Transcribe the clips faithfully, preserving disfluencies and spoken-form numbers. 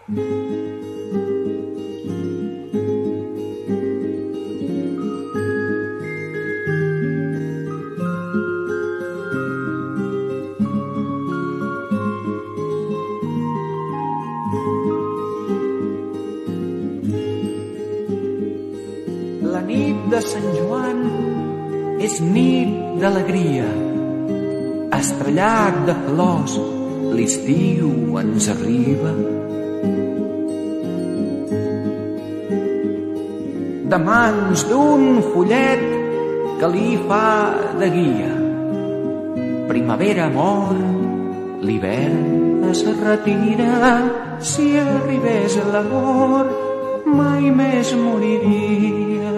La nit de Sant Joan és nit d'alegria, estrellat de flors, l'estiu ens arriba. De mans d'un follet que li fa de guia, primavera mor, l'hivern es retira. Si arribés l'amor, mai més moriria.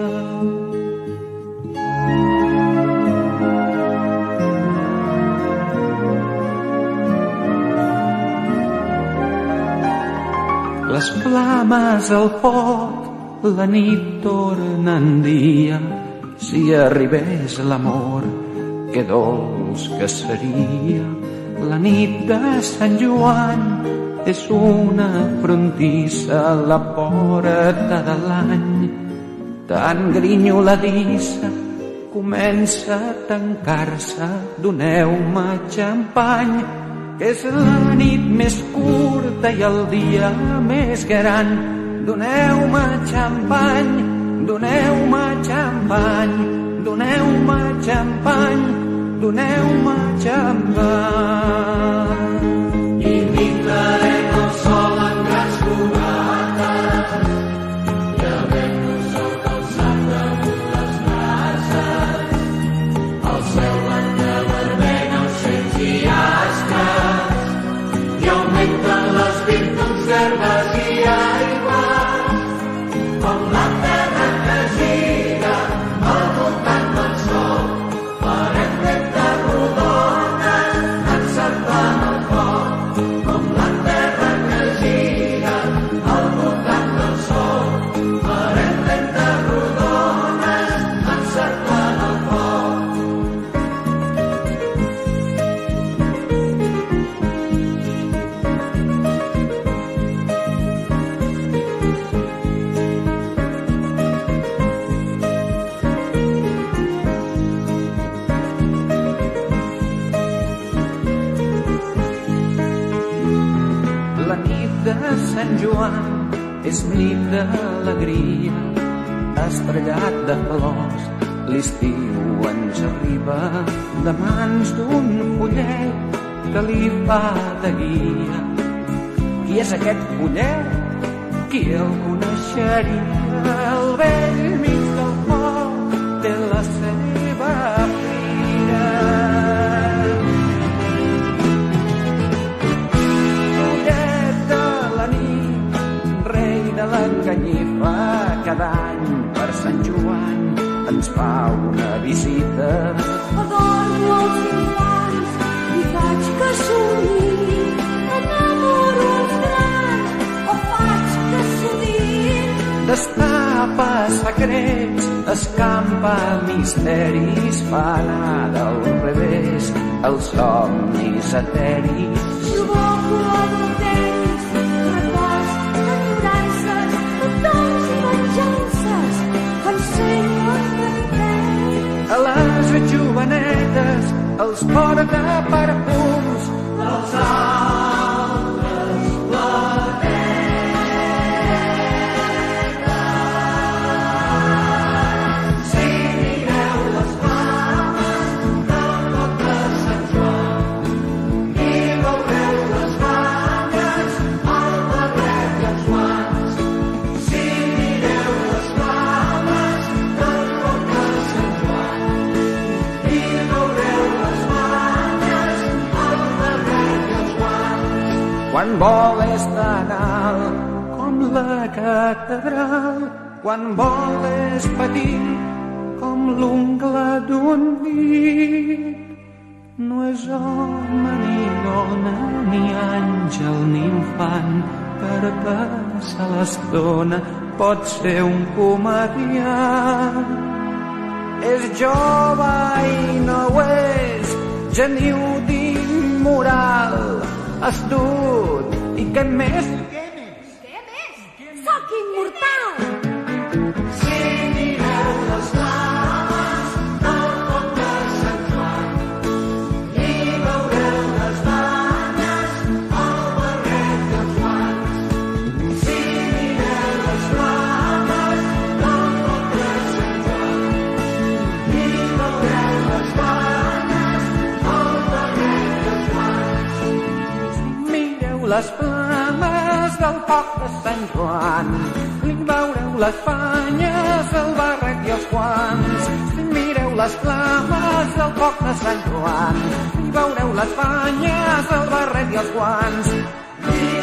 Les flames al foc, la nit torna en dia. Si arribés l'amor, que dolç que seria. La nit de Sant Joan és una frontissa a la porta de l'any. Tan grinyoladissa comença a tancar-se. Doneu-me xampany, que és la nit més curta i el dia més gran. Doneu-me xampany, doneu-me xampany, doneu-me xampany, doneu-me xampany. I pintarem el sol en grans fogates, i havent-nos el calçat damunt les brases. El cel blanca vermell, els cents i astres, i augmenten les virtuts d'herbes i aigües, com la terra que gira al voltant del sol. Farem lentes rodones encerclant el foc, com la terra que gira al voltant del sol. Farem lentes rodones encerclant el foc. La nit de Sant Joan és nit d'alegria, estrellat de flors, l'estiu ens arriba. De mans d'un follet que li fa de guia. Qui és aquest follet? Qui el coneixeria? El vell mig del foc té la seva fira. La canyifa cada any per Sant Joan ens fa una visita. Adorno els infants i faig que somniïn. Enamoro els grans o faig que sudin. Destapa secrets, escampa misteris, fa anar del revés els somnis eteris. Provoco el temps, records, enyorances, petons i venjances. Ensenyo els cantants. A les jovenetes els porta perfums dels altres planetes. Si mireu les flames del foc de Sant Joan i veureu les banyes, el barret i els guants. Si mireu les flames del foc de Sant Joan i veureu les banyes, el barret i els guants. Quan voles tan alt com la catedral, quan voles petit com l'ungla d'un dit, no és home ni dona, ni àngel ni infant, per passar l'estona pot ser un comediant. És jove i no ho és, geniut i immoral, astut i què més? Si mireu les flames del foc de Sant Joan i veureu les banyes al barret dels guants. Si mireu les flames del foc de Sant Joan i veureu les banyes al barret dels guants. Si mireu les flames del foc de Sant Joan i veureu les banyes al barret i els guants. Si mireu les flames del foc de Sant Joan i veureu les banyes al barret i els guants.